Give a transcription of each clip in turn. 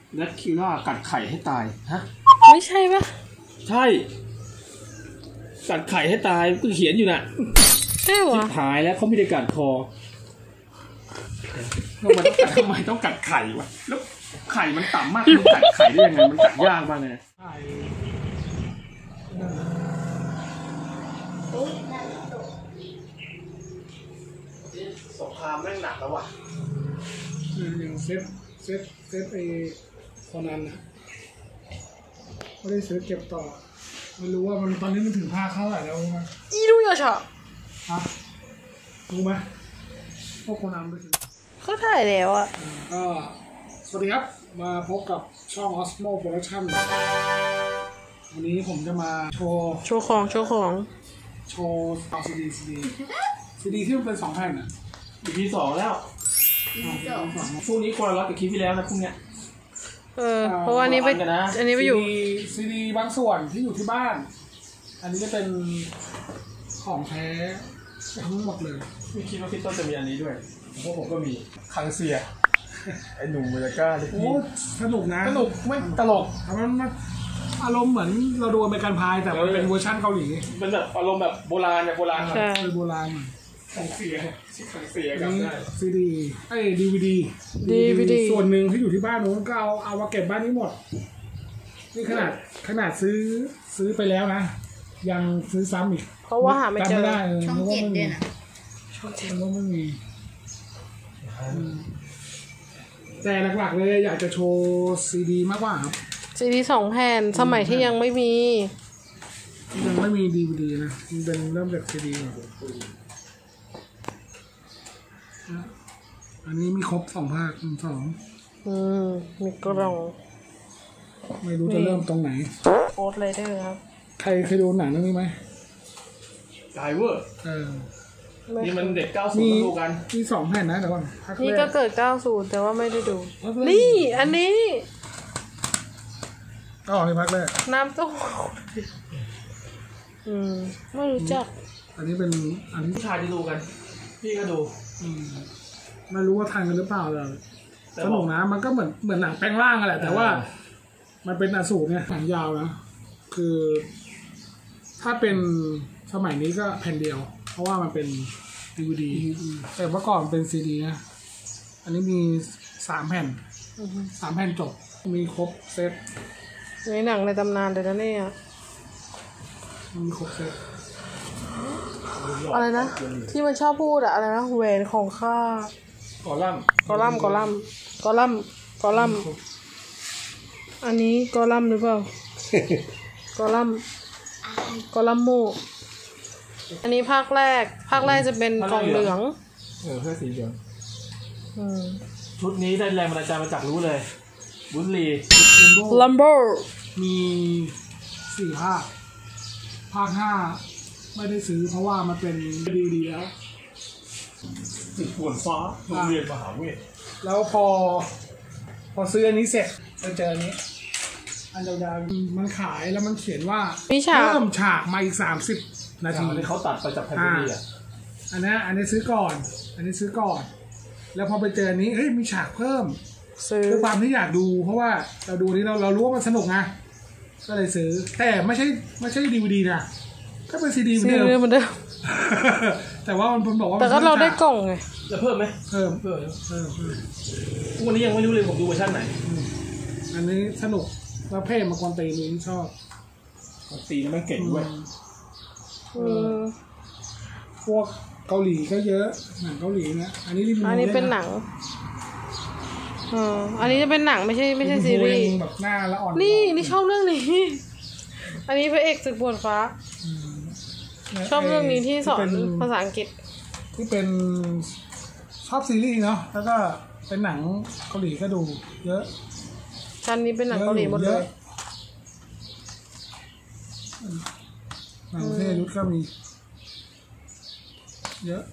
แรดคิล่ากัดไข่ให้ตายฮะไม่ใช่ปะใช่กัดไข่ให้ตายก็เขียนอยู่น่ะใช่หรอหายแล้วเขาไม่ได้กัดคอทำไมต้องกัดไข่วะแล้วไข่มันต่ำมากมันกัดไข่ได้ยังไงมันกัดยากมากเลยสงครามแม่งหนักแล้วว่ะอย่างเซตไอ้คอนันนะไม่ได้ซื้อเก็บต่อไม่รู้ว่ามันตอนนี้มันถึงภาคเท่าไหร่แล้วมั้ยอีรู้ยอชอฮะรู้ไหมพวกคอนันไปถึงเขาถ่ายแล้วอ่ะก็สวัสดีครับมาพบกับช่อง Osmo Production วันนี้ผมจะมาโชว์ของโชว์เอาซีดีที่มันเป็น2แผ่นอ่ะ EP 2แล้วช่วงนี้คนละล็อตกับคลิปที่แล้วนะพรุ่งเนี้ยเพราะว่าอันนี้ไปอยู่ซีดีบางส่วนที่อยู่ที่บ้านอันนี้จะเป็นของแท้ทั้งหมดเลยไม่คิดว่าพี่ต้นจะมีอันนี้ด้วยเพราะผมก็มีคังเซียไอ้หนุ่มเมกาโอ้สนุกนะสนุกไม่ตลกมันอารมณ์เหมือนเราดูอเมริกันพายแต่มันเป็นเวอร์ชั่นเกาหลีเป็นแบบอารมณ์แบบโบราณเนี่ยโบราณเป็นโบราณคังเซียกับซีดีดีวีดีส่วนหนึ่งที่อยู่ที่บ้านนู้นก็เอามาเก็บบ้านนี้หมดนี่ขนาดซื้อไปแล้วนะยังซื้อซ้ำอีกเพราะว่าหาไม่เจอช่อง7ด้วยนะช่อง7ก็ไม่มีแต่หลักๆเลยอยากจะโชว์ซีดีมากกว่าครับซีดี2แผ่นสมัยที่ยังไม่มีดีวีดีนะมันเป็นเริ่มจากซีดีอันนี้มีครบ2ภาค2 มีกล่องไม่รู้จะเริ่มตรงไหนโอ๊ตไรเดอร์ครับใครเคยดูหนังเรื่องนี้ไหมไดเวอร์นี่มันเด็ก90มาดูกันมี2แผ่นนะแต่ว่านี่ก็เกิด90แต่ว่าไม่ได้ดูนี่อันนี้นี่ภาคแรกน้ำตู้ไม่รู้จักอันนี้เป็นผู้ชายที่ดูกันพี่ก็ดูไม่รู้ว่าทันกันหรือเปล่าแต่สนุกนะมันก็เหมือนหนังแปลงร่างกันแหละแต่ว่ามันเป็นอสูรเนี่ยหนังยาวนะคือถ้าเป็นสมัยนี้ก็แผ่นเดียวเพราะว่ามันเป็นดีวีดีแต่เมื่อก่อนเป็นซีดีนะอันนี้มี3แผ่น3แผ่นจบมีครบเซตในหนังในตำนานเลยนะเนี่ยมีครบเซตอะไรนะที่มันชอบพูดอะอะไรนะแหวนของข้ากอลัมอันนี้กอลัมหรือเปล่ากอลัมโมอันนี้ภาคแรกจะเป็นกล่องเหลืองเสื้อสีเหลืองชุดนี้ได้แรงบันดาลใจมาจากรู้เลยบุญลีลัมโบมี4ภาค5ไม่ได้ซื้อเพราะว่ามันเป็นดีแล้วติดบนฟ้าโรงเรียนมหาเวทแล้วพอซื้ออันนี้เสร็จจะเจออันนี้อันยาวๆมันขายแล้วมันเขียนว่าเพิ่มฉากมาอีก30 นาทีเขาตัดไปจากแผ่นดีอ่ะอันนี้ซื้อก่อนแล้วพอไปเจออันนี้เฮ้ยมีฉากเพิ่มด้วยความที่อยากดูเพราะว่าเราดูนี้เรารู้ว่ามันสนุกนะก็เลยซื้อแต่ไม่ใช่ดีวีดีนะก็เป็นซีดีเหมือนเดิมแต่ว่ามันบอกว่าแต่ก็เราได้กล่องไงจะเพิ่มไหมเพิ่มวันนี้ยังไม่รู้เลยผมดูเวอร์ชันไหนอันนี้สนุกแล้วเพลงมากวนตีนี้ชอบตีนี่มันเก่งด้วยพวกเกาหลีก็เยอะหนังเกาหลีนะอันนี้เป็นหนังอันนี้จะเป็นหนังไม่ใช่ซีรีส์แบบหน้าละอ่อนนี่ชอบเรื่องนี้อันนี้พระเอกศึกบนฟ้าชอบเรื่องนี้ที่สอนภาษาอังกฤษที่เป็นชอบซีรีส์เนาะแล้วก็เป็นหนังเกาหลีก็ดูเยอะชั้นนี้เป็นหนังเกาหลีหมดเลยหนังเทยุทธก็มีเยอะ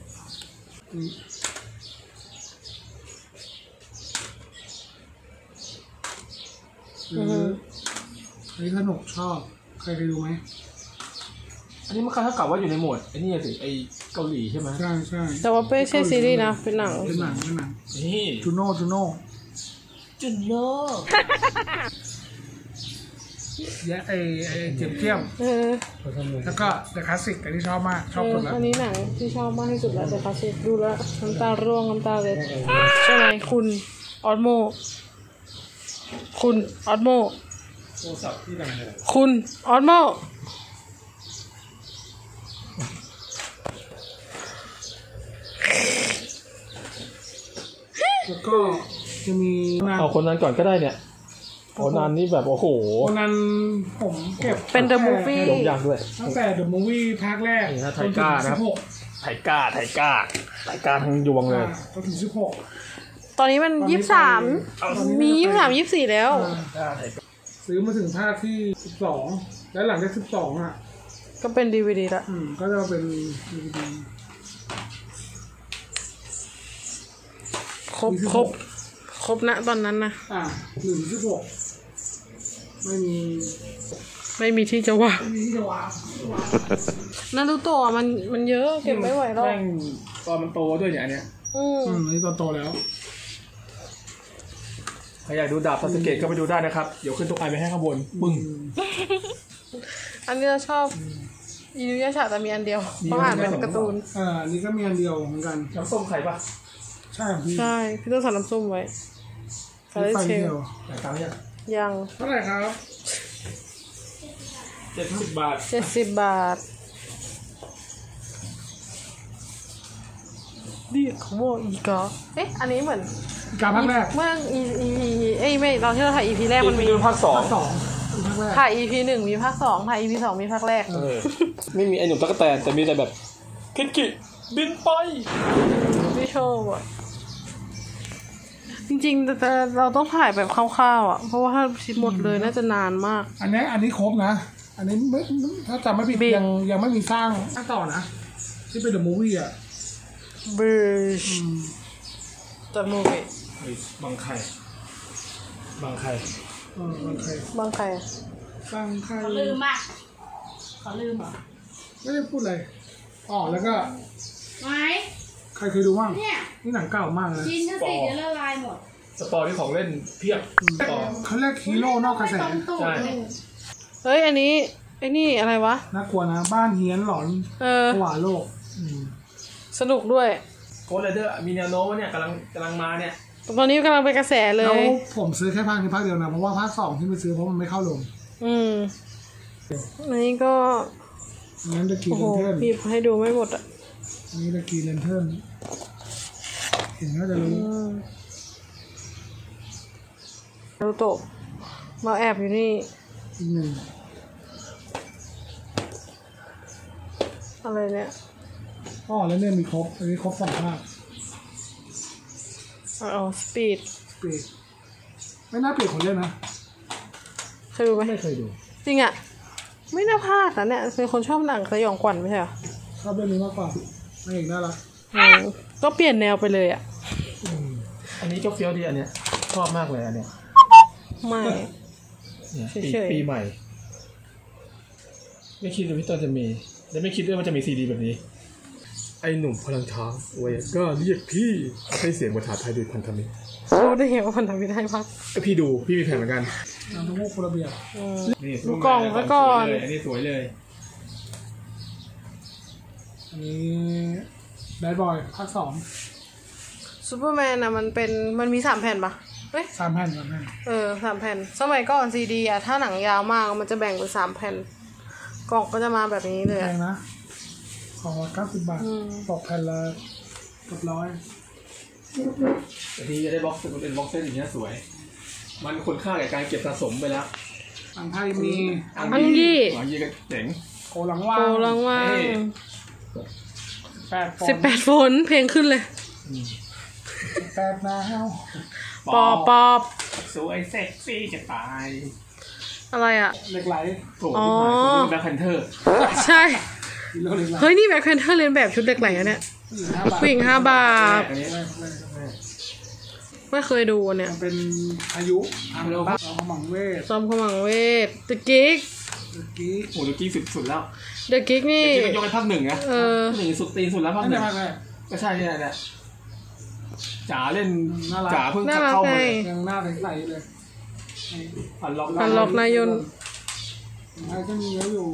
อันนี้สนุกชอบใครเคยดูไหมอันนี้มันเท่ากับว่าอยู่ในโหมดไอ้นี่สิไอ้เกาหลีใช่ไหมใช่แต่ว่าไม่ใช่ซีรีส์นะเป็นหนังนี่จูโน่จุนโน่แยะไอเจียมเจียม แล้วก็เดอะคลาสสิกอันนี้ชอบมากชอบสุดแล้วอันนี้หนังที่ชอบมากที่สุดแล้วแต่คลาสสิกดูแล้วน้ำตาร่วงน้ำตาเลยใช่ไหมคุณออสโมคุณออสโมโทรศัพท์ที่ดังเลยคุณออสโมแล้วก็จะมีงานเอาคนนั้นก่อนก็ได้เนี่ยคนนั้นนี่แบบโอ้โหวันนั้นผมเก็บเป็น The Movie ลงยางด้วยตั้งแต่ The Movie ภาคแรกนี่นะไทจนก้าถึงนะครับ 16 ไทก้าทั้งยวงเลยจนถึง16 ตอนนี้มันมี23 24แล้วซื้อมาถึงภาคที่12แล้วหลังจาก12อ่ะก็เป็นดีวดีละก็จะเป็น DVD ครบนะตอนนั้นนะ 1 ถึง 16ไม่มีไม่มีที่จะวางที่จะวางนารูโตะมันเยอะเก็บไม่ไหวหรอกแม่งตอนมันโตด้วยเนี่ยอันเนี้ยอันนี้ตอนโตแล้วใครอยากดูดาบซาสึเกะก็ไปดูได้นะครับเดี๋ยวขึ้นตัวไอไปให้ข้างบนปึ้งอันนี้เราชอบอินุยาชะแต่มีอันเดียวเพราะอ่านเป็นการ์ตูนอันนี้ก็มีอันเดียวเหมือนกันน้ำส้มไข่ปะใช่พี่ใช่พี่ต้องสั่น้ำส้มไว้คาราไฟเชเดีลยวแต่ตังค์เนี่ยยังเท่าไหร่ครับ 70 บาท 70 บาทเรียกเขาว่าอีกาอันนี้เหมือนการภาคแรกเมื่อ ไม่ตอนที่เราถ่าย EP แรกมันมีภาคภาค 2ภาคแรกถ่าย EP 1มีภาค 2ถ่าย EP 2มีภาคแรกไม่มีไอหนุ่มตั๊กแตนแต่มีแต่แบบเคนกิบินไปไม่ชอบอ่ะจริงๆแต่เราต้องถ่ายแบบคร่าวๆอ่ะเพราะว่าถ้าชิ้นหมดเลยน่าจะนานมากอันนี้ครบนะ อันนี้ไม่ถ้าจำไม่ผิดยังไม่มีสร้างต่อนะ ที่เป็น The Movie อ่ะ Bridge จากมูวี่บางไข่บางไข่บางใครบางใครอะบางใครลืมอ่ะขอลืมเหรอไม่ได้พูดอะไรแล้วก็ไหมใครเคยดูบ้างเนี่ยนี่หนังเก่ามากนะกินก็สิเดี๋ยวละลายหมดสปอร์ที่ของเล่นเพียบสปอร์เขาเรียกฮีโร่นอกกระแสไม่ต้องตูดใช่เลยเฮ้ยอันนี้ไอ้นี่อะไรวะน่ากลัวนะ บ้านเฮียนหลอน ผวาโลกสนุกด้วยโค้ดไรเดอร์มีแนวโน้มว่าเนี่ยกำลังมาเนี่ยตอนนี้กำลังเป็นกระแสเลแล้วยผมซื้อแค่ภาคนี้ภาคเดียวนะ เพราะว่าภาค 2ที่ไปซื้อเพราะมันไม่เข้าลงอันนี้ก็งั้นตะกี้โอ้เลโหนเทิร์นบีบให้ดูไม่หมดอ่ะอันนี้ตะกี้เลนเทิร์นเห็นก็จะรู้นารูโตะมาแอบอยู่นี่อีกหนึ่งอะไรเนี่ยแล้วเนี่ยมีครบ อันนี้ครบ2 ภาคสปีดเปลี่ยนไม่น่าเปลี่ยนคนเล่นนะเคยดูไหมไม่เคยดูจริงอ่ะ ไม่น่าพลาดนะเนี่ยเป็นคนชอบหนังสยองขวัญไม่ใช่เหรอชอบเรื่องนี้มากกว่าไม่เอกน่ารักก็เปลี่ยนแนวไปเลยอ่ะอันนี้ก็เฟี้ยวดีอันเนี้ยชอบมากเลยอันเนี้ยไม่เนี่ยเฉยๆปีใหม่ ไม่คิดว่าพี่ต้นจะมีและไม่คิดด้วยมันจะมีซีดีแบบนี้ ไอหนุ่มพลังช้างเวยก็เรียกพี่ให้เสียงภาษาไทยโดยพันธมิตรรู้ได้ไงว่ามันทำไม่ได้พักก็พี่ดูพี่มีแผนเหมือนกันน้ำทุกพวกคนระเบียบนี่ดูกล่องไว้ก่อนอันนี้สวยเลยอันนี้แบดบอยภาคซูเปอร์แมนอ่ะมันมี3 แผ่นปะเฮ้ย 2 3 แผ่น3 แผ่น 3 แผ่นสมัยก่อนซีดีอ่ะถ้าหนังยาวมากมันจะแบ่งเป็น3 แผ่นกล่องก็จะมาแบบนี้เลยแพอะงนะของละ90 บาทตกแผ่นละเกือบ100 แต่ทีจะได้บ็อกซ์เป็นบ็อกซ์เซตอย่างเงี้ยสวย มันคุณค่าแก่การเก็บสะสมไปแล้วอังไทยมีอังยี่อังยี่ก็เจ๋งโกหลังว่างโกลังว่าง 8 18 ฝนเพลงขึ้นเลย 8 นาวปอบสวยเซ็กซี่จะตายอะไรอ่ะเหล็กไหลโถที่หมายคุณแบ็คแพนเทอร์ใช่ฮีโร่เหล็กไหลเฮ้ยนี่แบ็คแพนเทอร์เรียนแบบชุดเด็กไหลอะเนี่ย ผู้หญิง5 บาทอันนี้ไม่เคยดูอันเนี่ยมันเป็นอายุเราขมังเวทซอมขมังเวท The Gig เมื่อกี้โหดูกี้สุดแล้ว The Gig นี่ที่มันยกเป็นภาค 1นะภาค 1สุดตีนสุดแล้วภาคนั่น 1 ในภาคแรกก็ใช่เนี่ยแหละจ๋าเล่นน่ารักจ๋าเพิ่งน่ารักเข้าไงมายังหน้าใสๆเลยอันล็อกอันล็อกนายนไอ้ก็มีเยอะอยู่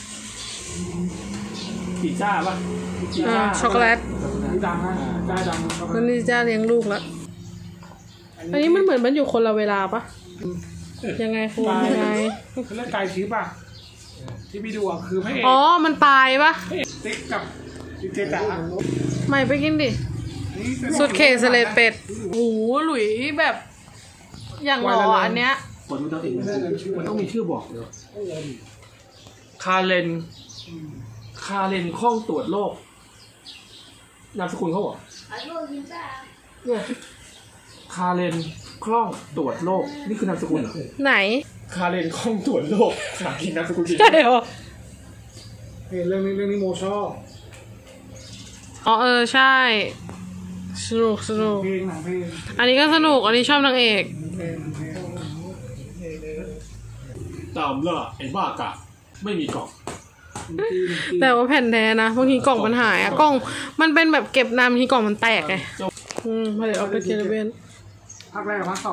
ปีจ้าป่ะช็อกโกแลตนี่ดังนะได้ดังครับแล้วนี่จ้าเลี้ยงลูกแล้วอันนี้มันเหมือนมันอยู่คนละเวลาปะยังไงคุณยังไงเขาเรียกไก่ทิพย์อ่ะที่พี่ดูอ่ะคือพระเอกอ๋อมันตายปะพระเอกติ๊กกับดิเจจ๋าใหม่ไปกินดินี่เป็นสุดเคสเลดเป็ดโอ้โหหลุยแบบอย่างหล่ออันเนี้ยคนมันต้องอีกมันต้องมีชื่อบอกเดี๋ยวคาเลนคล่องตรวจโรคนามสกุลเขาบอกอายุยินจ้าเนี่ยคาเลนคล่องตรวจโรคนี่คือนามสกุลเหรอไหนคาเลนคล่องตรวจโรคหากินนามสกุลจริงใช่เหรอเรื่องนี้โมชอบอ๋อใช่สนุกเพลงหนังเพลงอันนี้ก็สนุกอันนี้ชอบนางเอกตามล่าไอ้บ้ากะไม่มีกล่องแต่ว่าแผ่นแท้นะบางทีกล่องมันหายอะกล่องมันเป็นแบบเก็บนานบางทีกล่องมันแตกไงผลิตออกไปเกลเบนภาคแรกกับภาคสอง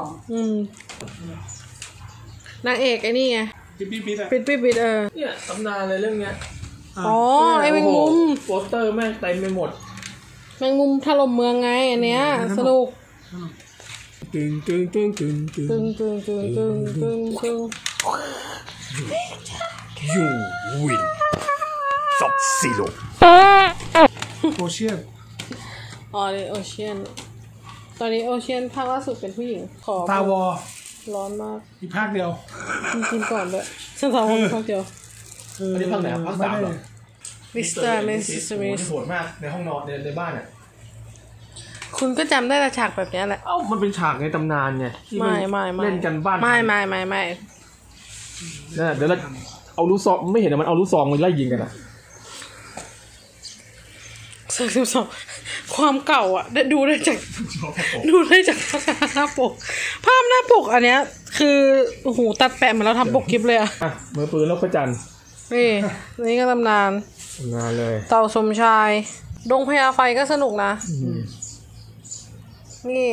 นางเอกไอ้นี่ไงปิดอะปิดเนี่ยตำนานเลยเรื่องเนี้ยอ๋อไอ้แมงมุมโปสเตอร์แม่งเต็มไปหมดแมงมุมถล่มเมืองไงอันเนี้ยสนุกตึงยูวินซับซิโลโอเชียนอ๋อนี่โอเชียนตอนนี้โอเชียนภาคล่าสุดเป็นผู้หญิงขอตาวอร้อนมากอีกภาคเดียวกินก่อนด้วยฉันสองคนภาคเดียวอันนี้ภาคไหนภาคสามเหรอมิสเตอร์เมซิสมิสโหดมากในห้องนอนในบ้านอ่ะคุณก็จำได้ละฉากแบบเนี้ยแหละเอ้ามันเป็นฉากในตำนานไงที่ไม่เล่นกันบ้านไม่นั่นเดี๋ยวเราเอาลูกซองไม่เห็นมันเอาลูกซองมาไล่ยิงกันอ่ะ 12ความเก่าอ่ะดูได้จากหน้าปกภาพหน้าปกอันเนี้ยคือโอ้โหตัดแปะเหมือนเราทำปกคลิปเลยอ่ะมือปืนแล้วพระจันทร์นี่ก็ตำนานงานเลยเต่าสมชายดงพญาไฟก็สนุกนะนี่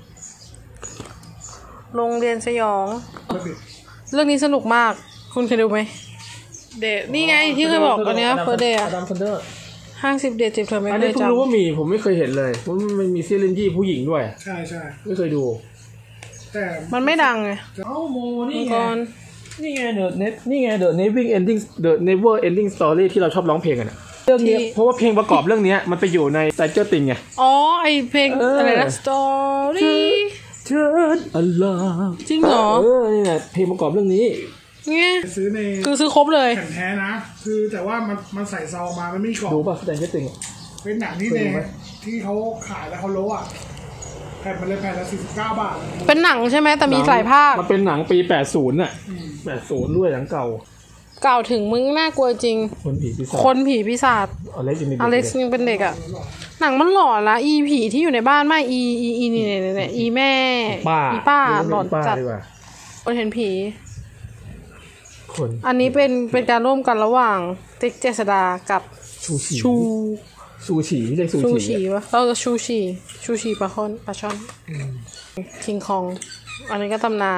โรงเรียนสยอง เรื่องนี้สนุกมากคุณเคยดูไหมเดทนี่ไงที่เคยบอกอันเนี้ยเฟอร์เดย์ดัมคันเดอร์ 50 เดท10 เธอไม่อันเคนี้ยเพิ่งจำรู้ว่ามีผมไม่เคยเห็นเลยเพราะมันมีซีรีส์ผู้หญิงด้วยใช่ไม่เคยดูแต่มันไม่ดังไงเอ้าโมนี่ก่ไงอนนี่ไงเดอะเน็ตนี่ไงเดอะเนวิ่งเอนดิ้งเดอะเนเวอร์เอนดิ้งสตอรี่ที่เราชอบร้องเพลงกันอะเรื่องนี้เพราะว่าเพลงประกอบเรื่องนี้มันไปอยู่ใน Stranger Things ไงอ๋อไอเพลงอะไรนะ Story Turn Alarm จริงเหรอนี่แหละเพลงประกอบเรื่องนี้เนี่ยซื้อในคือซื้อครบเลยแผ่นแท้นะ คือแต่ว่ามันใส่ซองมามันไม่มีกล่องดูป่ะ Stranger Things เป็นหนังที่ในที่เขาขายแล้วเขาโลอ่ะแผ่นมันเลยแผ่นละ49 บาทเป็นหนังใช่ไหมแต่มีหลายภาคมันเป็นหนังปี 80 น่ะ 80 ด้วยหนังเก่ากล่าวถึงมึงน่ากลัวจริงคนผีปีศาจคนผีปีศาจอเล็กซ์ยังเป็นอเล็กซ์ยังเป็นเด็กอ่ะ หนังมันหลอนละอีผีที่อยู่ในบ้านไม่อีนี่อีแม่ป้าอีป้าหลอนป้าจัดดีกว่าคนเห็นผีคนอันนี้เป็นการร่วมกันระหว่างติ๊กเจษดากับชูชีชูฉีไม่ใช่ซูชูชีชีวะเราจะชูชีปลาช่อนคิงคอง อันนี้ก็ตำนาน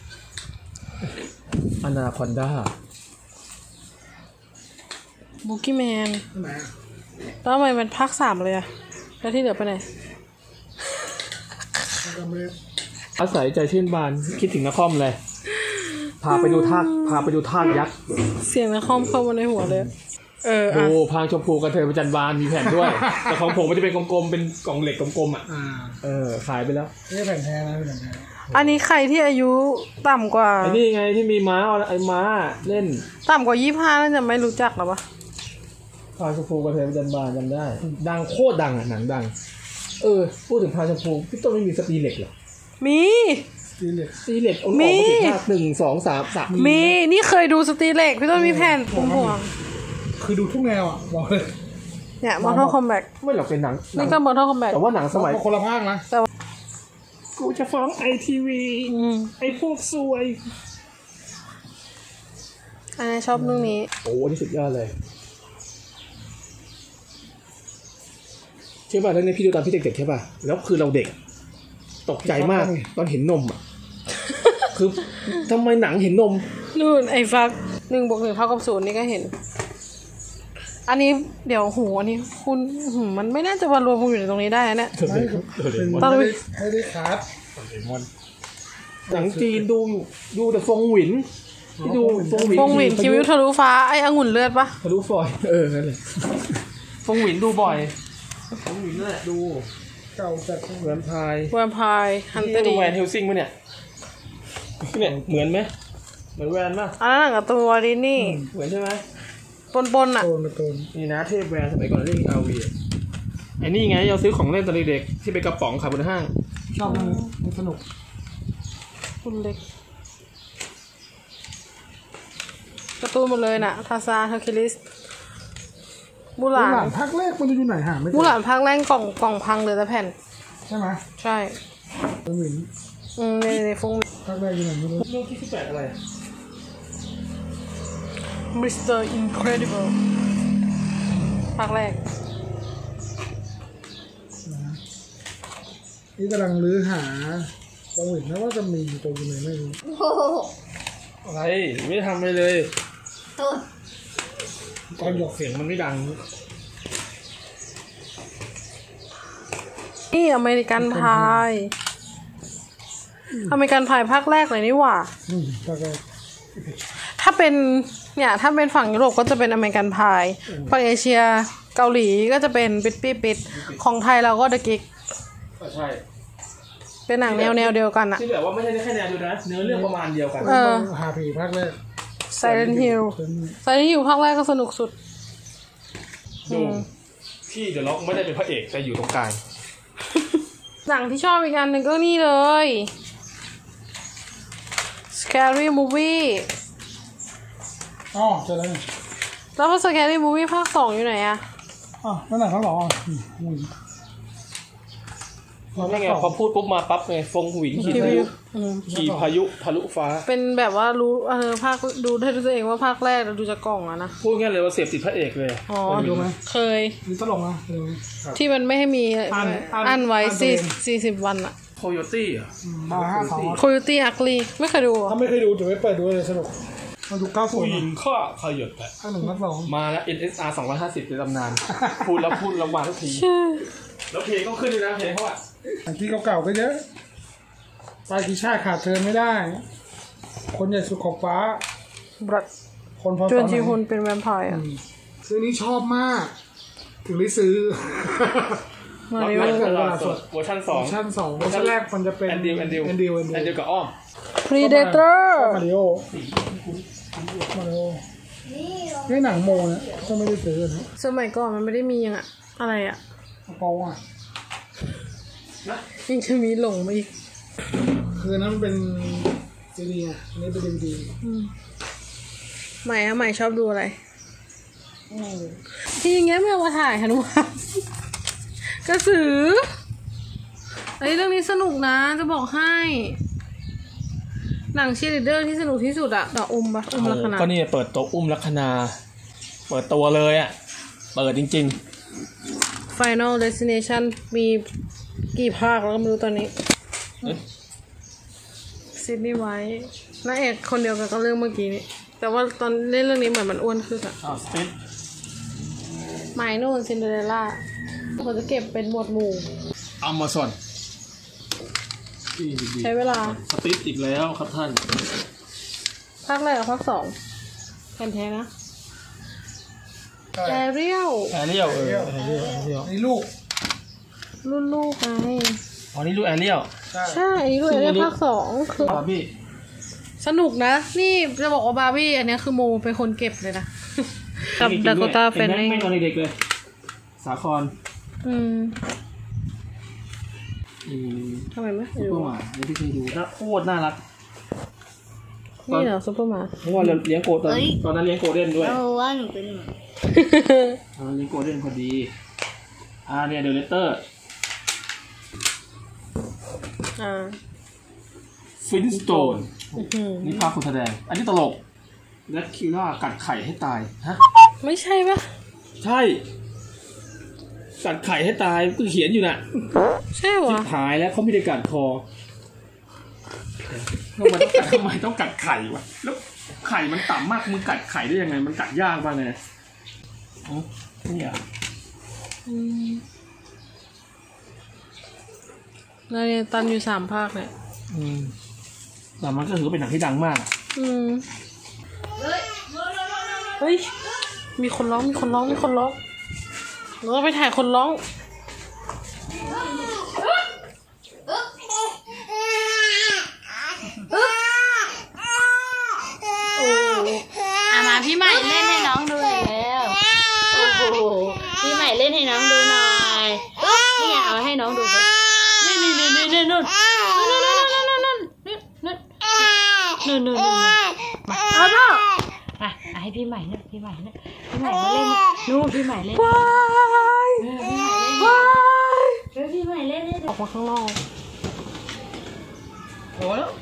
อนาคอนด้าบุกี้แมนไหนอ่ะแล้วทำไมเป็นภาค 3เลยอะแล้วที่เหลือไปไหนก็ไม่ได้อาศัยใจชื่นบานคิดถึงนครเลย พาไปดูทากยักษ์เสียงนครเข้ามาในหัวเลยดูพางชมพูกระเทยประจันบานมีแผ่นด้วย แต่ของผมมันจะเป็นกลมๆเป็นกล่องเหล็กกลมๆอ่ะขายไปแล้วไม่ใช่แผ่นแท้นะเป็นแผ่นแท้อันนี้ใครที่อายุต่ำกว่าไอ้นี่ไงที่มีม้าไอ้ม้าเล่นต่ำกว่า25น่าจะไม่รู้จักหรอปะพางชมพูกระเทยประจันบานจำได้ ดังโคตรดังอ่ะหนังดังพูดถึงพางชมพูพี่ต้นไม่มีสตรีเหล็กเหรอมีสตีเล็กสตรีเหล็กเอาออกมาถึงภาค1 2 3 มีนี่เคยดูสตรีเล็กพี่ต้นมีแผ่นปุ่มห่วงคือดูทุกแนวอ่ะบอกเลยเนี่ย Mortal Kombat ไม่หรอกเป็นหนังนี่ก็ Mortal Kombat แต่ว่าหนังสมัยคนละภาคนะกูจะฟ้องITV ไอ้พวกซวยอันนี้ชอบเรื่องนี้โอ้นี่สุดยอดเลยใช่ป่ะแล้วเนี่ยพี่ดูตอนพี่เด็กๆใช่ป่ะแล้วคือเราเด็กตกใจมากตอนเห็นนมอ่ะ คือทำไมหนังเห็นนมนู่นไอ้ฟัก1+1 เท่ากับ 0นี่ก็เห็น อันนี้เดี๋ยวหูอันนี้คุณมันไม่น่าจะมารวมอยู่ในตรงนี้ได้นะเนี่ยตอนไม่ได้คัดหนังจีนดูแต่ฟงหวินที่ดูฟงหวินฟงหวินคิวิวทะลุฟ้าไอ้องุ่นเลือดปะทะลุฟอยนั่นแหละฟงหวินดูบ่อยฟงหวินนั่นแหละดูเก่าจัดแวมไพร์แวมไพร์ฮันเตอร์ดูดีแวนเฮลซิงมั้ยเนี่ยเหมือนไหมเหมือนแวนป่ะอันนั้นกับตัวดิสนี่เหมือนใช่ไหมปนอ่ะโตนนี่นะเทพแวนสมัยก่อนเล่นอาวีไอ้นี่ไงเราซื้อของเล่นตอนเด็กๆที่เป็นกระป๋องขายบนห้างชอบมันสนุกคุณเล็กการ์ตูนหมดเลยน่ะทาซานเฮอร์คิวลิสมูหลานภาคแรกมันจะอยู่ไหนหาไม่เจมูหอลานภาคแรกกล่องพังเลยแต่แผ่นใช่ไหมใช่หวินในฟงภาคแรกอยู่ไหนไม่รู้เรื่องที่18อะไรมิสเตอร์อินเครดิเบิลภาคแรกนี่กำลังรื้อหาหวินนะว่าจะมีตัวอยู่ไหนไม่รู้อะไรไม่ได้ทำอะไรเลยตอนหยกเสียงมันไม่ดังนี่อเมริกันพายอเมริกันพายภาคแรกเลยนี่หว่าภาคแรกถ้าเป็นถ้าเป็นฝั่งยุโรปก็จะเป็นอเมริกันพายฝั่งเอเชียเกาหลีก็จะเป็นปิดของไทยเราก็เดอะกิ๊กใช่เป็นหนังแนวเดียวกันอะที่แบบว่าไม่ใช่แค่แนวดูนะเนื้อเรื่องประมาณเดียวกันหาผีภาคแรก Silent Hill Silent Hill ภาคแรกก็สนุกสุดดูพี่เดอะล็อกไม่ได้เป็นพระเอกแต่อยู่ตรงกลางหนังที่ชอบอีกอันหนึ่งก็นี่เลย Scary Movie อ๋อเจอแล้วนี่แล้วพอ Scary Movie ภาค 2อยู่ไหนอะอ๋อนั่นไหนเขาหรอนี่ไงพอพูดปุ๊บมาปั๊บไงฟงหวินขี่พายุขี่พายุทะลุฟ้าเป็นแบบว่ารู้ภาคดูได้ด้วยตัวเองว่าภาคแรกเราดูจากกล่องอะนะพูดง่ายเลยว่าเสพติดพระเอกเลยอ๋อดูไหมเคยนี่ตลกนะดูที่มันไม่ให้มีอั้นไว้อั้นตัวเอง 40 วันอะโคโยตี้อ่ะมา52 Coyote Ugly ไม่เคยดูเหรอถ้าไม่เคยดูเดี๋ยวไปเปิดดูเลยสนุกมาดู90 ผู้หญิงข้าขยดแปะภาค1ภาค2 มาแล้ว NSR 250ในตำนาน พูดแล้วมาทุกทีชื่อแล้วเพลงก็ขึ้นด้วยนะเพลงเขาอ่ะที่เก่าๆก็เยอะปลายกีชาติขาดเธอไม่ได้ คนใหญ่สุดขอบฟ้าบรัดคนพอจวนจีฮุนเป็นแวมไพร์อะซื้อนี้ชอบมาก ถึงได้ซื้อมาเวริโออร์ชัน2 เวอร์ชัน2เวอร์ชันแรกมันจะเป็นแอนดิวกับอ้อม Predator มาริโอนี่หนังโมนะก็ไม่ได้ซื้อนะสมัยก่อนมันไม่ได้มีอย่างอะไรอะกระเป๋าอ่ะยังจะมีหลงมาอีกคือนั้นมันเป็นซีดีอ่ะอันนี้เป็นดีวีดีใหม่ชอบดูอะไรที่อย่างเงี้ยไม่เอามาถ่ายฮะนุมานกระสือเอ้ยเรื่องนี้สนุกนะจะบอกให้ หนังเชียร์ลีดเดอร์ที่สนุกที่สุดอะดอกอุ้มลักษณะก็นี่เปิดตัวอุ้มลัคนาเปิดตัวเลยอ่ะเปิดจริง Final Destination มีกี่ภาคแล้วก็ไม่รู้ตอนนี้ซิดนีย์ไว้นางเอกคนเดียวกันก็เรื่องเมื่อกี้นี้แต่ว่าตอนเล่นเรื่องนี้เหมือนมันอ้วนขึ้นอะสปิดหมายนู่นซินเดอเรลล่าเขาจะเก็บเป็นหมวดหมู่อเมซอนใช้เวลาสปิดอีกแล้วครับท่านภาคแรกกับภาค 2แผ่นแท้นะแอเรียลแอเรียลนี่ลูกรุ่นลูกไงอ๋อนี่ลูกแอเรียลใช่อันนี้รุ่นแอเรียลภาค 2คือบาร์บี้สนุกนะ นี่จะบอกว่าบาร์บี้อันนี้คือโมเป็นคนเก็บเลยนะ กับดาโกต้าแฟนนิ่งไม่ตอนเด็กเลยสาครทำไมไม่ซุปเปอร์หมาที่พี่เคยดูน่าโคตรน่ารักนี่เหรอซุปเปอร์มาร์เพราะว่าเราเลี้ยงโกตอนนั้นเลี้ยงโกลเด้นด้วยเอาว่าหนูเป็นหมาตอนนั้นเลี้ยงโกลเด้นพอดีเนี่ยเดอะเลตเตอร์ ฟินสโตนนี่ภาพคนแสดงอันนี้ตลกแรดคิล่ากัดไข่ให้ตายฮะไม่ใช่ปะใช่กัดไข่ให้ตายก็เขียนอยู่น่ะใช่เหรอหายแล้วเขาไม่ได้กัดคอทำไมต้องกัดไข่วะแล้วไข่มันต่ำมากมึงกัดไข่ได้ยังไงมันกัดยากมากเลยนี่อ่ะแล้วเนี่ยตันอยู่3 ภาคเนี่ยแต่มันก็ถือเป็นหนังที่ดังมากเฮ้ย มีคนร้อง เราไปถ่ายคนร้องมาพี่ใหม่เล่นให้น้องดูแล้วโอ้โหพี่ใหม่เล่นให้น้องดูหน่อยนี่ไงเอาให้น้องดูสินี่นู่นมาให้พี่ใหม่นะพี่ใหม่มาเล่นนู่นพี่ใหม่เล่นพี่ใหม่เล่นให้ออกมาข้างนอกโอ้แล้ว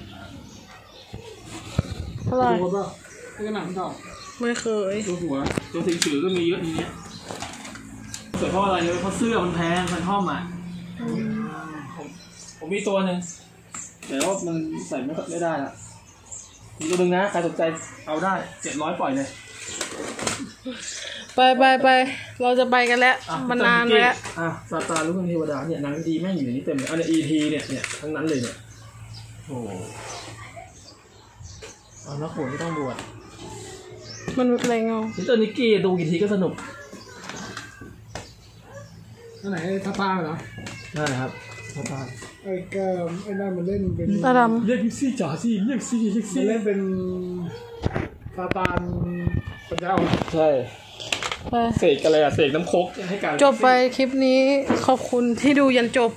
อะไรดูป่ะนี่ก็หนังเก่าไม่เคยตัวหัวตัวสิงสือก็มีเยอะอย่างเงี้ยเกิดเพราะอะไรเลยเพราะเสื้อมันแพงมันท่อมอ่ะผมมีตัวหนึ่งแต่ว่ามันใส่ไม่ได้ละมีตัวหนึ่งนะใครสนใจเอาได้700ปล่อยเลยไปเราจะไปกันแล้วมันนานแล้วซาตานลูกเทวดาเนี่ยหนังดีแม่งอยู่ในนี้เต็มเลยเนี่ย E.T. เนี่ยทั้งนั้นเลยเนี่ยโอ้แล้วโขนไม่ต้องบวชมันเป็นอะไรเงานี่ตัวนิกกี้ดูกี่ทีก็สนุกอันไหนทาตาเหรอได้ครับซาตานไอ้แกไอ้นั่นมันเล่นเป็นตาดเรียกซี่จ๋าซี่เรียกซี่มันเล่นเป็นซาตานปัญญาอ่อนใช่ำไปเสกอะไรอะเสกน้ำโคกให้กันจบไปคลิปนี้ขอบคุณที่ดูยันจบ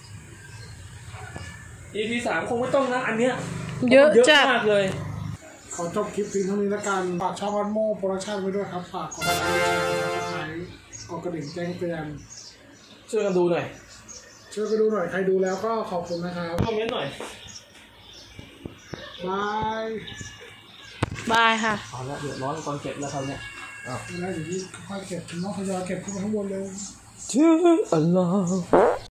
EP 3คงไม่ต้องนะอันเนี้ยเยอะจัดมากเลยขอจบคลิปเพียงเท่านี้ละกันฝากช่องอันโมโปรดักชั่นไว้ด้วยครับฝากกดไลค์กดกระดิ่งแจ้งเตือนช่วยกันดูหน่อยช่วยไปดูหน่อยใครดูแล้วก็ขอบคุณนะครับคอมเมนต์หน่อยบายบายค่ะเอาละเดือดร้อนตอนเก็บแล้วคราวเนี้ยแล้วเดี๋ยวนี้ค่อยเก็บน้องทยอยเก็บขึ้นมาข้างบนเลยชื่ออัลลอฮ์